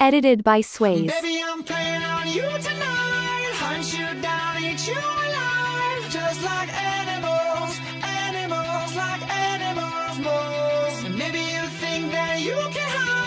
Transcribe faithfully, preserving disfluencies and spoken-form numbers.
Edited by Sways. Baby, I'm playing on you tonight. Hunt you down, eat you alive. Just like animals, animals, like animals, moles. And maybe you think that you can hide.